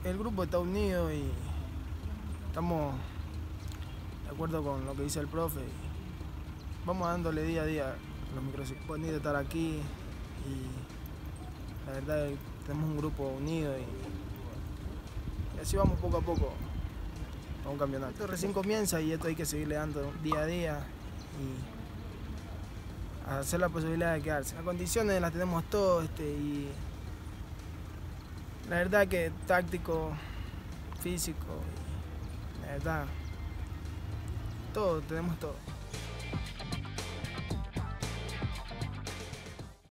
el grupo está unido y estamos de acuerdo con lo que dice el profe. Y vamos dándole día a día los microciclos. Bonito estar aquí y la verdad es que tenemos un grupo unido y así vamos poco a poco a un campeonato. Esto recién comienza y esto hay que seguirle dando día a día y hacer la posibilidad de quedarse. Las condiciones las tenemos todos y la verdad que táctico, físico, la verdad, todo, tenemos todo.